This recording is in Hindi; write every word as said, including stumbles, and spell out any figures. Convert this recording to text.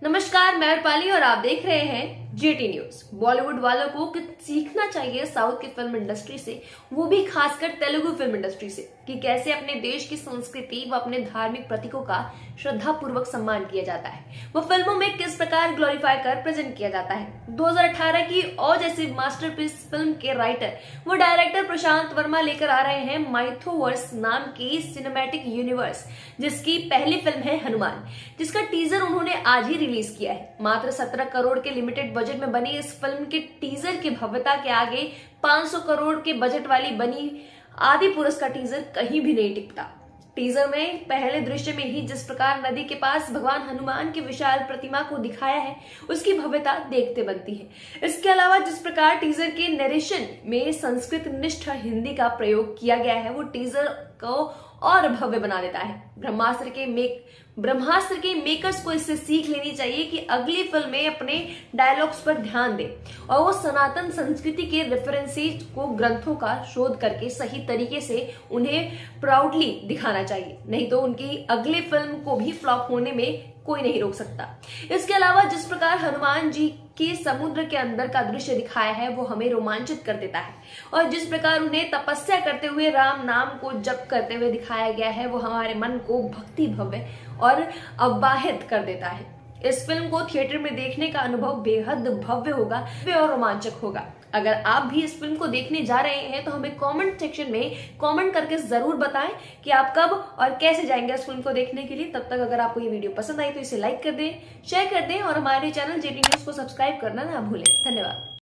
नमस्कार, मैं रूपाली और आप देख रहे हैं जीटी न्यूज। बॉलीवुड वालों को कुछ सीखना चाहिए साउथ की फिल्म इंडस्ट्री से, वो भी खासकर तेलुगु फिल्म इंडस्ट्री से, कि कैसे अपने देश की संस्कृति व अपने धार्मिक प्रतीकों का श्रद्धा पूर्वक सम्मान किया जाता है, वो फिल्मों में किस प्रकार ग्लोरीफाई कर प्रेजेंट किया जाता है। दो हज़ार अठारह की और जैसी मास्टरपीस फिल्म के राइटर वो डायरेक्टर प्रशांत वर्मा लेकर आ रहे हैं माइथोवर्स नाम की सिनेमैटिक यूनिवर्स, जिसकी पहली फिल्म है हनुमान, जिसका टीजर उन्होंने आज ही रिलीज किया है। मात्र सत्रह करोड़ के लिमिटेड बजट में बनी इस फिल्म के टीजर की भव्यता के आगे पाँच सौ करोड़ के बजट वाली बनी आदि पुरुष का टीजर कहीं भी नहीं टिकता। टीजर में पहले दृश्य में ही जिस प्रकार नदी के पास भगवान हनुमान की विशाल प्रतिमा को दिखाया है, उसकी भव्यता देखते बनती है। इसके अलावा जिस प्रकार टीजर के नरेशन में संस्कृत निष्ठ हिंदी का प्रयोग किया गया है, वो टीजर को और भव्य बना देता है। ब्रह्मास्त्र के मेक ब्रह्मास्त्र के मेकर्स को इससे सीख लेनी चाहिए कि अगली फिल्म में अपने डायलॉग्स पर ध्यान दें और वो सनातन संस्कृति के रेफरेंसेस को ग्रंथों का शोध करके सही तरीके से उन्हें प्राउडली दिखाना चाहिए, नहीं तो उनकी अगली फिल्म को भी फ्लॉप होने में कोई नहीं रोक सकता। इसके अलावा जिस प्रकार हनुमान जी के समुद्र के अंदर का दृश्य दिखाया है, वो हमें रोमांचित कर देता है, और जिस प्रकार उन्हें तपस्या करते हुए राम नाम को जप करते हुए दिखाया गया है, वो हमारे मन को भक्ति भव्य और अवाहित कर देता है। इस फिल्म को थिएटर में देखने का अनुभव बेहद भव्य होगा और रोमांचक होगा। अगर आप भी इस फिल्म को देखने जा रहे हैं तो हमें कमेंट सेक्शन में कमेंट करके जरूर बताएं कि आप कब और कैसे जाएंगे इस फिल्म को देखने के लिए। तब तक अगर आपको ये वीडियो पसंद आई तो इसे लाइक कर दें, शेयर कर दें और हमारे चैनल जीटी न्यूज को सब्सक्राइब करना ना भूलें। धन्यवाद।